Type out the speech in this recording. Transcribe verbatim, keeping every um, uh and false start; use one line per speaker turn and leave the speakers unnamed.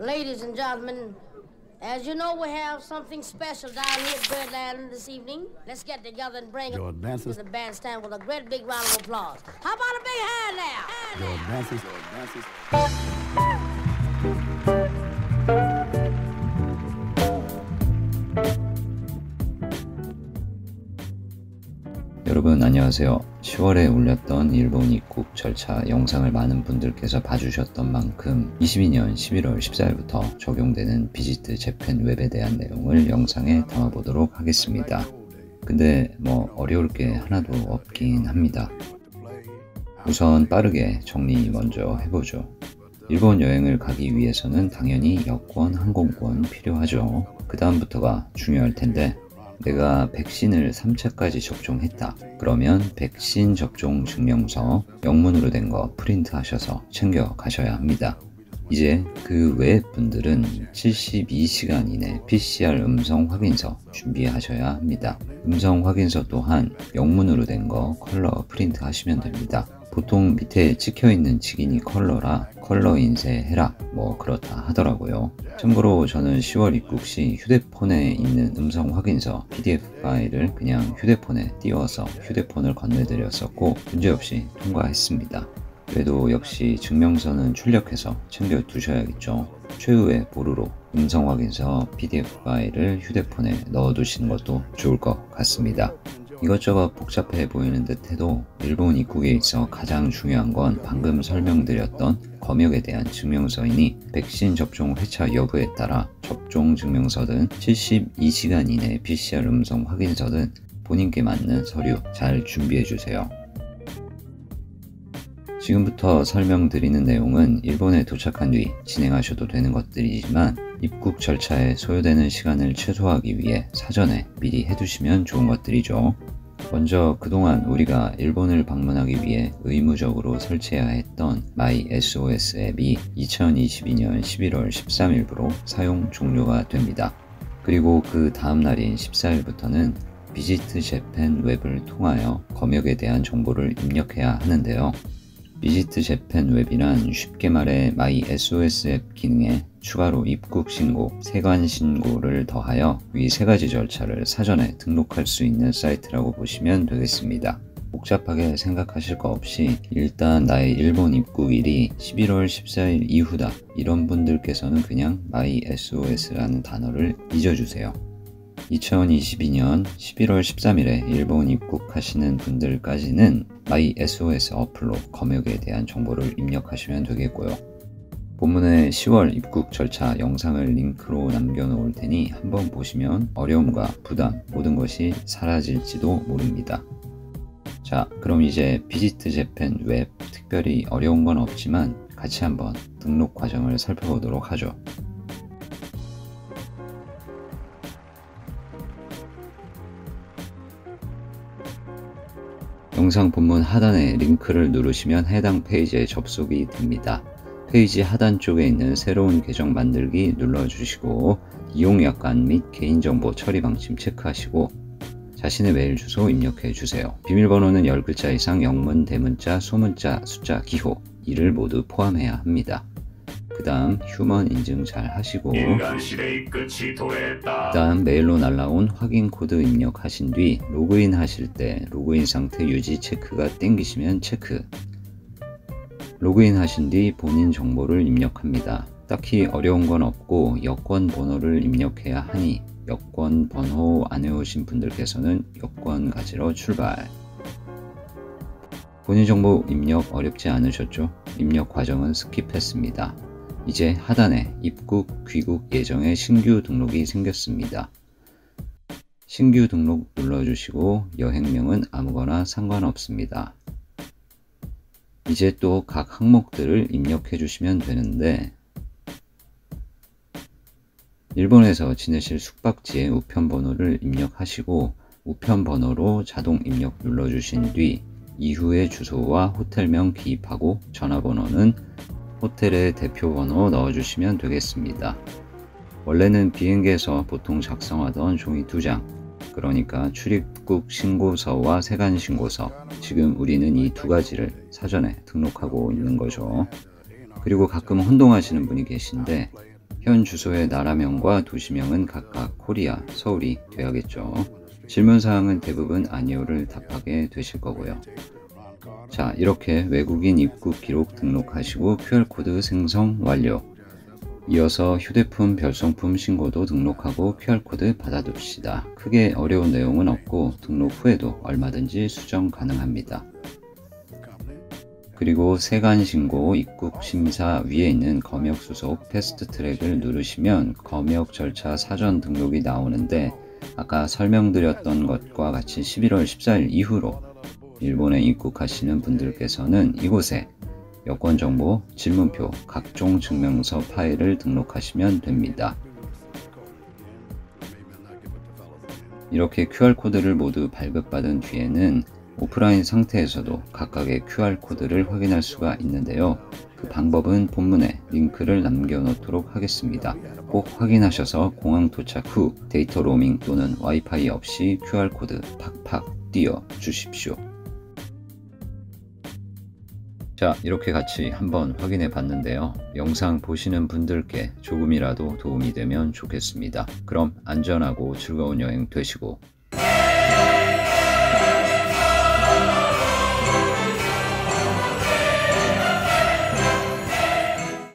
Ladies and gentlemen, as you know, we have something special down here at Birdland this evening. Let's get together and bring
Your
it
dancers.
to the bandstand with a great big round of applause. How about a big hand there? Hand
Your
there.
dancers. Your dancers.
여러분 안녕하세요. 시월에 올렸던 일본 입국 절차 영상을 많은 분들께서 봐주셨던 만큼 이십이년 십일월 십사일부터 적용되는 비지트 재팬 웹에 대한 내용을 영상에 담아보도록 하겠습니다. 근데 뭐 어려울 게 하나도 없긴 합니다. 우선 빠르게 정리 먼저 해보죠. 일본 여행을 가기 위해서는 당연히 여권, 항공권 필요하죠. 그 다음부터가 중요할 텐데 내가 백신을 삼 차까지 접종했다. 그러면 백신 접종 증명서 영문으로 된 거 프린트 하셔서 챙겨 가셔야 합니다. 이제 그 외 분들은 칠십이 시간 이내 피씨알 음성 확인서 준비하셔야 합니다. 음성 확인서 또한 영문으로 된 거 컬러 프린트 하시면 됩니다. 보통 밑에 찍혀있는 직인이 컬러라 컬러 인쇄해라 뭐 그렇다 하더라고요. 참고로 저는 시월 입국 시 휴대폰에 있는 음성 확인서 피디에프 파일을 그냥 휴대폰에 띄워서 휴대폰을 건네드렸었고 문제없이 통과했습니다. 그래도 역시 증명서는 출력해서 챙겨 두셔야겠죠. 최후의 보루로 음성 확인서 피디에프 파일을 휴대폰에 넣어 두시는 것도 좋을 것 같습니다. 이것저것 복잡해 보이는 듯 해도 일본 입국에 있어 가장 중요한 건 방금 설명드렸던 검역에 대한 증명서이니 백신 접종 회차 여부에 따라 접종 증명서든 칠십이 시간 이내 피씨알 음성 확인서든 본인께 맞는 서류 잘 준비해 주세요. 지금부터 설명드리는 내용은 일본에 도착한 뒤 진행하셔도 되는 것들이지만 입국 절차에 소요되는 시간을 최소화하기 위해 사전에 미리 해두시면 좋은 것들이죠. 먼저 그동안 우리가 일본을 방문하기 위해 의무적으로 설치해야 했던 마이 에스오에스 앱이 이천이십이년 십일월 십삼일부로 사용 종료가 됩니다. 그리고 그 다음 날인 십사일부터는 비지트 재팬 웹을 통하여 검역에 대한 정보를 입력해야 하는데요. 비지트 재팬 웹이란 쉽게 말해 마이 에스오에스 앱 기능에 추가로 입국 신고, 세관 신고를 더하여 위 세 가지 절차를 사전에 등록할 수 있는 사이트라고 보시면 되겠습니다. 복잡하게 생각하실 거 없이 일단 나의 일본 입국일이 십일월 십사일 이후다 이런 분들께서는 그냥 마이 에스오에스라는 단어를 잊어주세요. 이천이십이년 십일월 십삼일에 일본 입국하시는 분들까지는 마이 에스오에스 어플로 검역에 대한 정보를 입력하시면 되겠고요. 본문의 시월 입국 절차 영상을 링크로 남겨놓을 테니 한번 보시면 어려움과 부담 모든 것이 사라질지도 모릅니다. 자, 그럼 이제 비지트 재팬 웹 특별히 어려운 건 없지만 같이 한번 등록 과정을 살펴보도록 하죠. 영상 본문 하단에 링크를 누르시면 해당 페이지에 접속이 됩니다. 페이지 하단 쪽에 있는 새로운 계정 만들기 눌러주시고 이용약관 및 개인정보 처리 방침 체크하시고 자신의 메일 주소 입력해 주세요. 비밀번호는 십 글자 이상 영문, 대문자, 소문자, 숫자, 기호 이를 모두 포함해야 합니다. 그 다음 휴먼 인증 잘 하시고 그 다음 메일로 날라온 확인 코드 입력하신 뒤 로그인 하실 때 로그인 상태 유지 체크가 땡기시면 체크. 로그인 하신 뒤 본인 정보를 입력합니다. 딱히 어려운 건 없고 여권 번호를 입력해야 하니 여권 번호 안 외우신 분들께서는 여권 가지러 출발. 본인 정보 입력 어렵지 않으셨죠? 입력 과정은 스킵했습니다. 이제 하단에 입국, 귀국 예정의 신규 등록이 생겼습니다. 신규 등록 눌러주시고 여행명은 아무거나 상관없습니다. 이제 또 각 항목들을 입력해 주시면 되는데 일본에서 지내실 숙박지의 우편번호를 입력하시고 우편번호로 자동 입력 눌러주신 뒤 이후의 주소와 호텔명 기입하고 전화번호는 호텔의 대표번호 넣어주시면 되겠습니다. 원래는 비행기에서 보통 작성하던 종이 두 장, 그러니까 출입국 신고서와 세관 신고서, 지금 우리는 이 두 가지를 사전에 등록하고 있는 거죠. 그리고 가끔 혼동하시는 분이 계신데 현 주소의 나라명과 도시명은 각각 코리아, 서울이 돼야겠죠. 질문사항은 대부분 아니오를 답하게 되실 거고요. 자, 이렇게 외국인 입국 기록 등록하시고 큐알코드 생성 완료. 이어서 휴대폰 별성품 신고도 등록하고 큐알코드 받아둡시다. 크게 어려운 내용은 없고 등록 후에도 얼마든지 수정 가능합니다. 그리고 세관 신고 입국 심사 위에 있는 검역 수속 패스트 트랙을 누르시면 검역 절차 사전 등록이 나오는데 아까 설명드렸던 것과 같이 십일월 십사일 이후로 일본에 입국하시는 분들께서는 이곳에 여권정보, 질문표, 각종 증명서 파일을 등록하시면 됩니다. 이렇게 큐알코드를 모두 발급받은 뒤에는 오프라인 상태에서도 각각의 큐알코드를 확인할 수가 있는데요. 그 방법은 본문에 링크를 남겨놓도록 하겠습니다. 꼭 확인하셔서 공항 도착 후 데이터 로밍 또는 와이파이 없이 큐알코드 팍팍 띄워 주십시오. 자, 이렇게 같이 한번 확인해 봤는데요. 영상 보시는 분들께 조금이라도 도움이 되면 좋겠습니다. 그럼 안전하고 즐거운 여행 되시고